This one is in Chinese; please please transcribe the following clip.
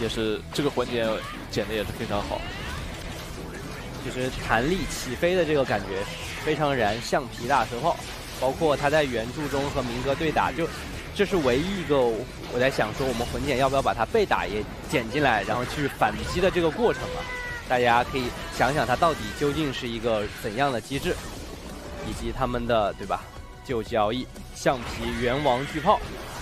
是这个环节剪的也是非常好。 就是弹力起飞的这个感觉非常燃，橡皮大蛇炮，包括他在原著中和明哥对打，就这是唯一一个我在想说我们魂剪要不要把它被打也剪进来，然后去反击的这个过程啊，大家可以想想它到底究竟是一个怎样的机制，以及他们的对吧旧交易橡皮猿王巨炮